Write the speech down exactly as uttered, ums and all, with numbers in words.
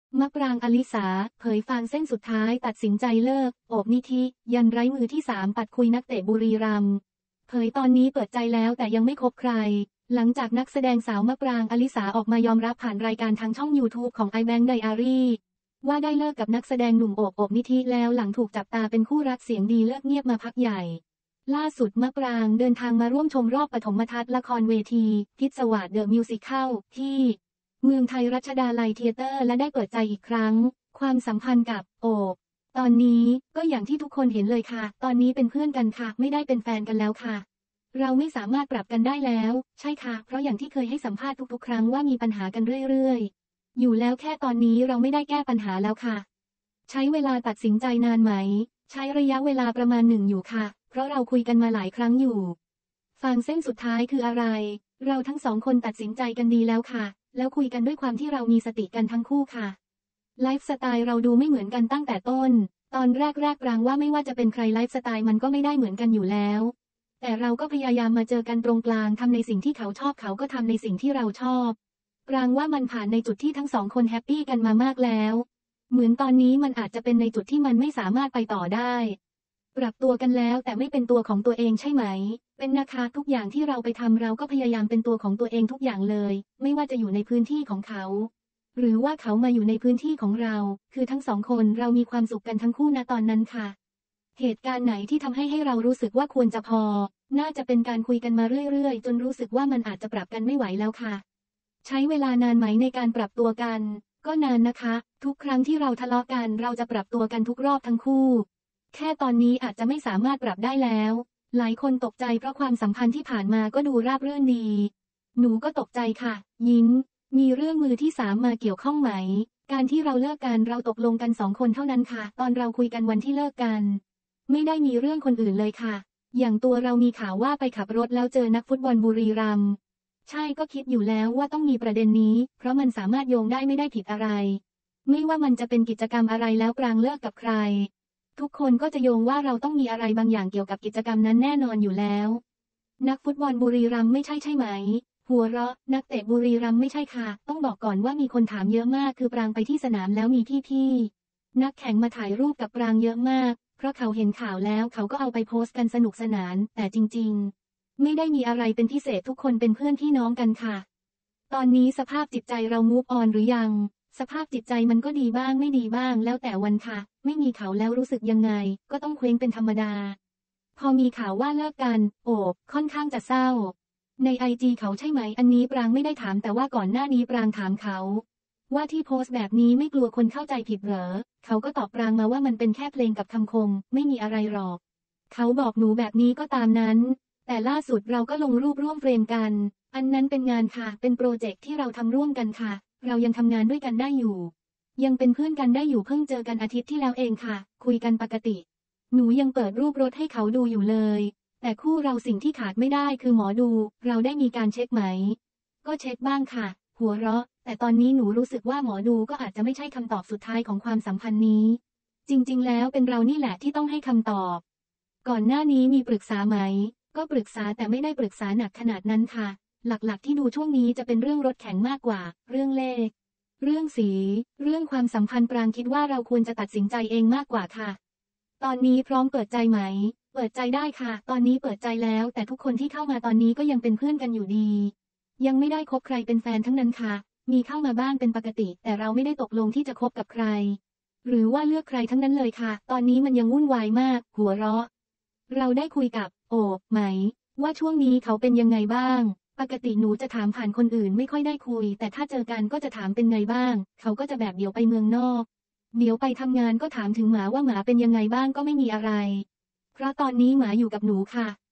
มะปรางอลิสาเผยฟางเส้นสุดท้ายตัดสินใจเลิกโอบนิธิยันไร้มือที่สามปัดคุยนักเตะบุรีรัมย์เผยตอนนี้เปิดใจแล้วแต่ยังไม่คบใครหลังจากนักแสดงสาวมะปรางอลิสาออกมายอมรับผ่านรายการทางช่อง ยูทูบ ของ iBank Diary ว่าได้เลิกกับนักแสดงหนุ่มโอบโอบนิธิแล้วหลังถูกจับตาเป็นคู่รักเสียงดีเลิกเงียบมาพักใหญ่ล่าสุดมะปรางเดินทางมาร่วมชมรอบปฐมทัศน์ละครเวทีพิศวาสเดอะมิวสิคัลที่เมืองไทยรัชดาลัยเธียเตอร์และได้เปิดใจอีกครั้งความสัมพันธ์กับโอบตอนนี้ก็อย่างที่ทุกคนเห็นเลยค่ะตอนนี้เป็นเพื่อนกันค่ะไม่ได้เป็นแฟนกันแล้วค่ะเราไม่สามารถปรับกันได้แล้วใช่ค่ะเพราะอย่างที่เคยให้สัมภาษณ์ทุกๆครั้งว่ามีปัญหากันเรื่อยๆอยู่แล้วแค่ตอนนี้เราไม่ได้แก้ปัญหาแล้วค่ะใช้เวลาตัดสินใจนานไหมใช้ระยะเวลาประมาณหนึ่งอยู่ค่ะเพราะเราคุยกันมาหลายครั้งอยู่ฟางเส้นสุดท้ายคืออะไรเราทั้งสองคนตัดสินใจกันดีแล้วค่ะแล้วคุยกันด้วยความที่เรามีสติกันทั้งคู่ค่ะไลฟ์สไตล์เราดูไม่เหมือนกันตั้งแต่ต้นตอนแรกๆปรางว่าไม่ว่าจะเป็นใครไลฟ์สไตล์มันก็ไม่ได้เหมือนกันอยู่แล้วแต่เราก็พยายามมาเจอกันตรงกลางทำในสิ่งที่เขาชอบเขาก็ทำในสิ่งที่เราชอบปรางว่ามันผ่านในจุดที่ทั้งสองคนแฮปปี้กันมามากแล้วเหมือนตอนนี้มันอาจจะเป็นในจุดที่มันไม่สามารถไปต่อได้ปรับตัวกันแล้วแต่ไม่เป็นตัวของตัวเองใช่ไหมเป็นนะคะทุกอย่างที่เราไปทำเราก็พยายามเป็นตัวของตัวเองทุกอย่างเลยไม่ว่าจะอยู่ในพื้นที่ของเขาหรือว่าเขามาอยู่ในพื้นที่ของเราคือทั้งสองคนเรามีความสุขกันทั้งคู่ณตอนนั้นค่ะเหตุการณ์ไหนที่ทำให้ให้เรารู้สึกว่าควรจะพอน่าจะเป็นการคุยกันมาเรื่อยๆจนรู้สึกว่ามันอาจจะปรับกันไม่ไหวแล้วค่ะใช้เวลานานไหมในการปรับตัวกันก็นานนะคะทุกครั้งที่เราทะเลาะกันเราจะปรับตัวกันทุกรอบทั้งคู่แค่ตอนนี้อาจจะไม่สามารถปรับได้แล้วหลายคนตกใจเพราะความสัมพันธ์ที่ผ่านมาก็ดูราบรื่นดีหนูก็ตกใจค่ะยิ้มมีเรื่องมือที่สามมาเกี่ยวข้องไหมการที่เราเลิกกันเราตกลงกันสองคนเท่านั้นค่ะตอนเราคุยกันวันที่เลิกกันไม่ได้มีเรื่องคนอื่นเลยค่ะอย่างตัวเรามีข่าวว่าไปขับรถแล้วเจอนักฟุตบอลบุรีรัมย์ใช่ก็คิดอยู่แล้วว่าต้องมีประเด็นนี้เพราะมันสามารถโยงได้ไม่ได้ผิดอะไรไม่ว่ามันจะเป็นกิจกรรมอะไรแล้วปรางเลิกกับใครทุกคนก็จะโยงว่าเราต้องมีอะไรบางอย่างเกี่ยวกับกิจกรรมนั้นแน่นอนอยู่แล้วนักฟุตบอลบุรีรัมย์ไม่ใช่ใช่ไหมหัวเราะนักเตะบุรีรัมย์ไม่ใช่ค่ะต้องบอกก่อนว่ามีคนถามเยอะมากคือปรางไปที่สนามแล้วมีพี่ๆนักแข่งมาถ่ายรูปกับปรางเยอะมากเพราะเขาเห็นข่าวแล้วเขาก็เอาไปโพสต์กันสนุกสนานแต่จริงๆไม่ได้มีอะไรเป็นพิเศษทุกคนเป็นเพื่อนพี่น้องกันค่ะตอนนี้สภาพจิตใจเรามูฟออนหรือยังสภาพจิตใจมันก็ดีบ้างไม่ดีบ้างแล้วแต่วันค่ะไม่มีเขาแล้วรู้สึกยังไงก็ต้องเคว้งเป็นธรรมดาพอมีข่าวว่าเลิกกันโอบค่อนข้างจะเศร้าในไอจีเขาใช่ไหมอันนี้ปรางไม่ได้ถามแต่ว่าก่อนหน้านี้ปรางถามเขาว่าที่โพสต์แบบนี้ไม่กลัวคนเข้าใจผิดเหรอเขาก็ตอบปรางมาว่ามันเป็นแค่เพลงกับคำคมไม่มีอะไรหรอกเขาบอกหนูแบบนี้ก็ตามนั้นแต่ล่าสุดเราก็ลงรูปร่วมเฟรมกันอันนั้นเป็นงานค่ะเป็นโปรเจกต์ที่เราทำร่วมกันค่ะเรายังทำงานด้วยกันได้อยู่ยังเป็นเพื่อนกันได้อยู่เพิ่งเจอกันอาทิตย์ที่แล้วเองค่ะคุยกันปกติหนูยังเปิดรูปรถให้เขาดูอยู่เลยแต่คู่เราสิ่งที่ขาดไม่ได้คือหมอดูเราได้มีการเช็คไหมก็เช็คบ้างค่ะหัวเราะแต่ตอนนี้หนูรู้สึกว่าหมอดูก็อาจจะไม่ใช่คำตอบสุดท้ายของความสัมพันธ์นี้จริงๆแล้วเป็นเรานี่แหละที่ต้องให้คำตอบก่อนหน้านี้มีปรึกษาไหมก็ปรึกษาแต่ไม่ได้ปรึกษาหนักขนาดนั้นค่ะหลักๆที่ดูช่วงนี้จะเป็นเรื่องรถแข็งมากกว่าเรื่องเลขเรื่องสีเรื่องความสัมพันธ์ปรางคิดว่าเราควรจะตัดสินใจเองมากกว่าค่ะตอนนี้พร้อมเปิดใจไหมเปิดใจได้ค่ะตอนนี้เปิดใจแล้วแต่ทุกคนที่เข้ามาตอนนี้ก็ยังเป็นเพื่อนกันอยู่ดียังไม่ได้คบใครเป็นแฟนทั้งนั้นค่ะมีเข้ามาบ้างเป็นปกติแต่เราไม่ได้ตกลงที่จะคบกับใครหรือว่าเลือกใครทั้งนั้นเลยค่ะตอนนี้มันยังวุ่นวายมากหัวเราะเราได้คุยกับโอบไหมว่าช่วงนี้เขาเป็นยังไงบ้างปกติหนูจะถามผ่านคนอื่นไม่ค่อยได้คุยแต่ถ้าเจอกันก็จะถามเป็นไงบ้างเขาก็จะแบบเดี๋ยวไปเมืองนอกเดี๋ยวไปทำงานก็ถามถึงหมาว่าหมาเป็นยังไงบ้างก็ไม่มีอะไรเพราะตอนนี้หมาอยู่กับหนูค่ะ